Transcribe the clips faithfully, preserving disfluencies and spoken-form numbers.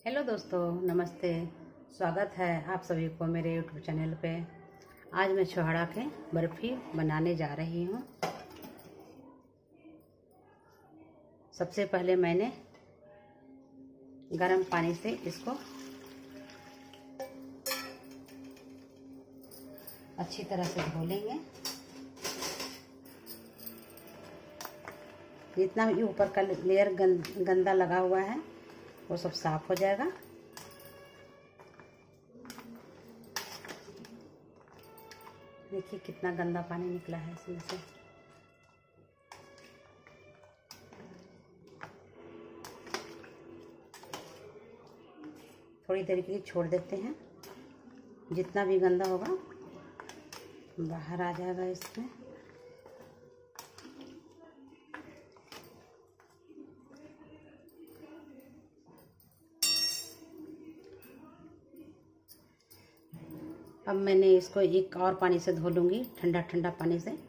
Hello दोस्तों, नमस्ते। स्वागत है आप सभी को मेरे यूट्यूब चैनल पे। आज मैं छोहाड़ा के बर्फ़ी बनाने जा रही हूँ। सबसे पहले मैंने गर्म पानी से इसको अच्छी तरह से धो लेंगे। जितना भी ऊपर का लेयर गंदा लगा हुआ है वो सब साफ हो जाएगा। देखिए कितना गंदा पानी निकला है इसमें से। थोड़ी देर के लिए छोड़ देते हैं, जितना भी गंदा होगा बाहर आ जाएगा इसमें। अब मैंने इसको एक और पानी से धो लूँगी, ठंडा ठंडा पानी से।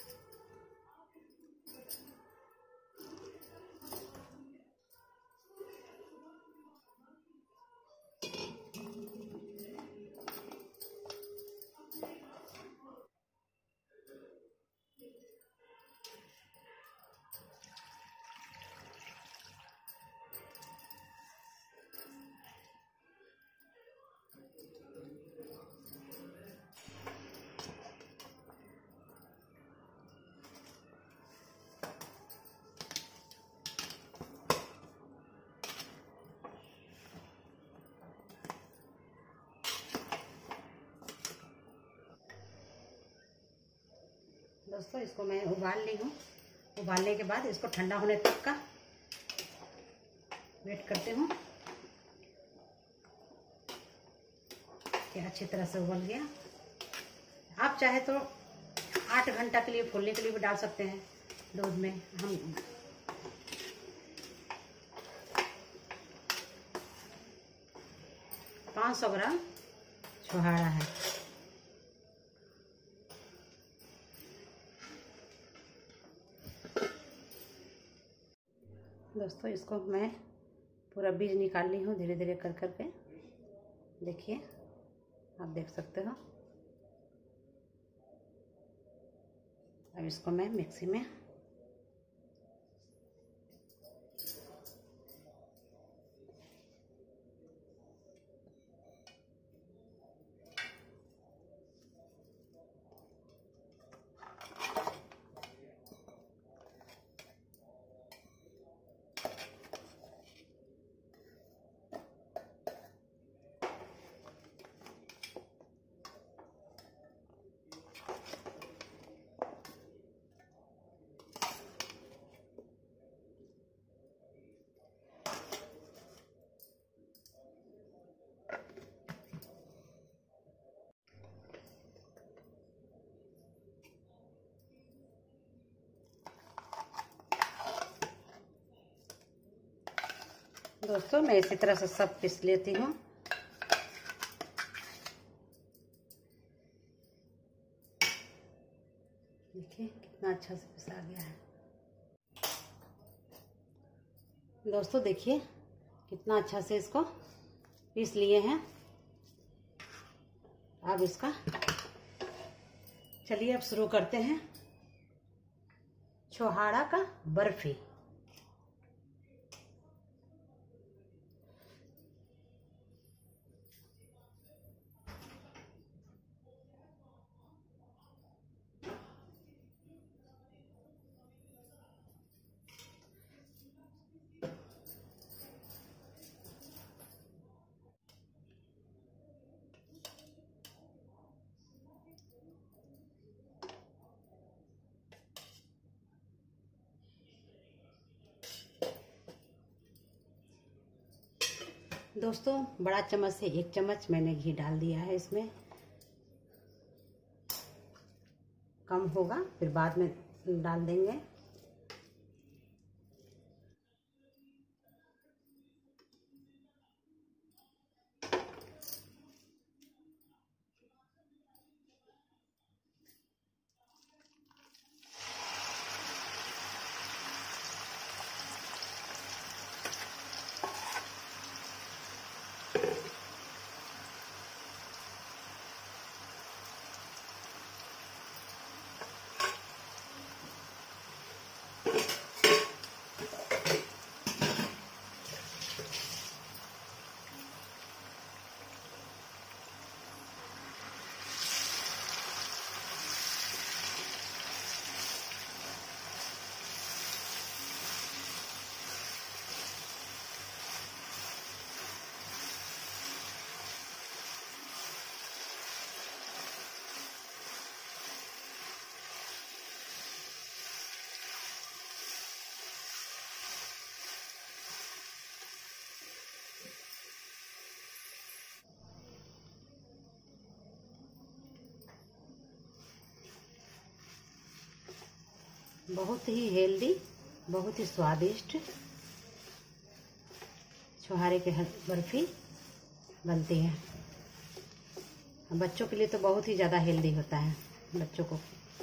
दोस्तों इसको मैं उबाल ली हूँ। उबालने के बाद इसको ठंडा होने तक का वेट करते हूँ कि अच्छी तरह से उबल गया। आप चाहे तो आठ घंटा के लिए फूलने के लिए भी डाल सकते हैं दूध में। हम पाँच सौ ग्राम छोहाड़ा है। दोस्तों इसको मैं पूरा बीज निकाल ली हूँ धीरे धीरे कर कर के। देखिए आप देख सकते हो। अब इसको मैं मिक्सी में दोस्तों मैं इसी तरह से सब पीस लेती हूँ। देखिए कितना अच्छा से पिसा गया है। दोस्तों देखिए कितना अच्छा से इसको पीस लिए हैं। अब इसका चलिए अब शुरू करते हैं छोहाड़ा का बर्फी। दोस्तों बड़ा चम्मच से एक चम्मच मैंने घी डाल दिया है इसमें। कम होगा फिर बाद में डाल देंगे। बहुत ही हेल्दी, बहुत ही स्वादिष्ट छुहारे के बर्फी बनती है। बच्चों के लिए तो बहुत ही ज़्यादा हेल्दी होता है बच्चों को।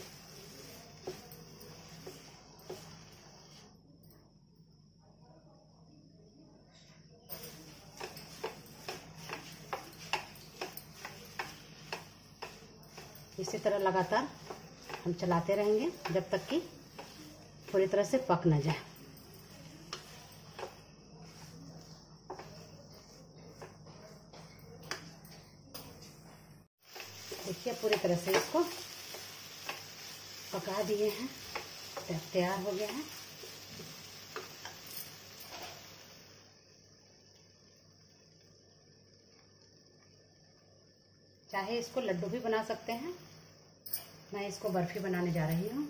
इसी तरह लगातार हम चलाते रहेंगे जब तक कि पूरी तरह से पक न जाए। देखिए पूरी तरह से इसको पका दिए हैं, तैयार हो गया है। चाहे इसको लड्डू भी बना सकते हैं, मैं इसको बर्फी बनाने जा रही हूँ।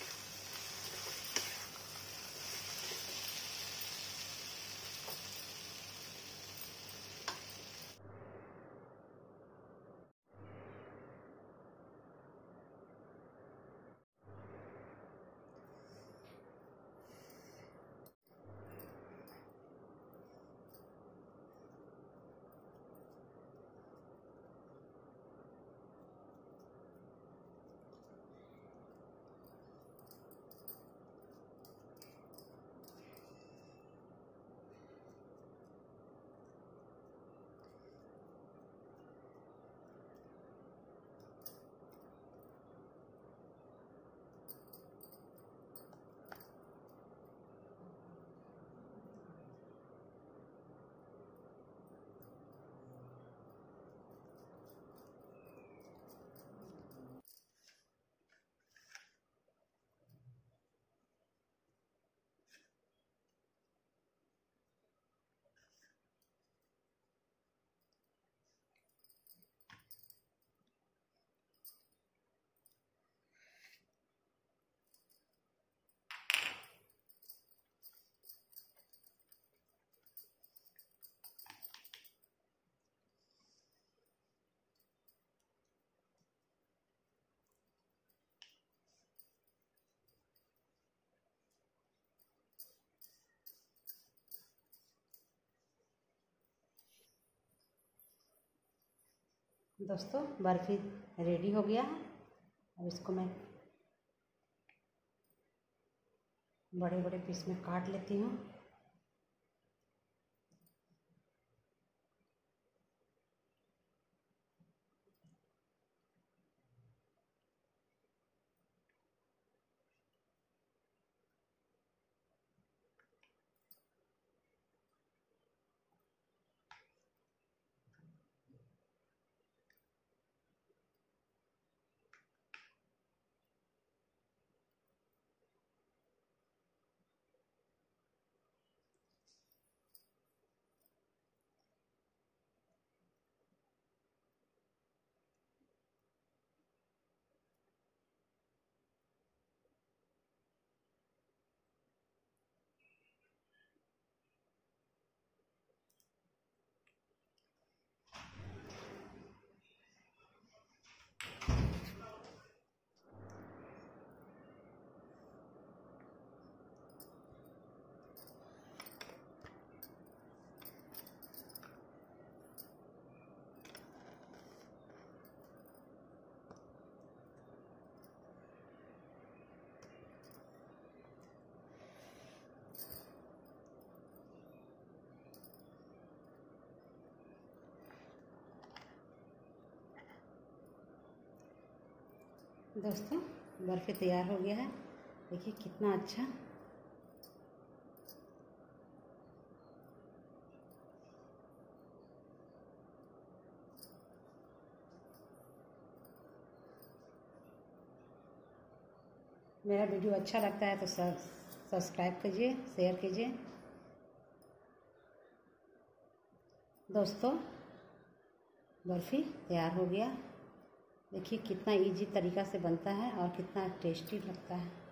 दोस्तों बर्फी रेडी हो गया है। अब इसको मैं बड़े बड़े पीस में काट लेती हूँ। दोस्तों बर्फी तैयार हो गया है। देखिए कितना अच्छा मेरा वीडियो अच्छा लगता है तो सब्सक्राइब कीजिए, शेयर कीजिए। दोस्तों बर्फी तैयार हो गया। देखिए कितना इजी तरीका से बनता है और कितना टेस्टी लगता है।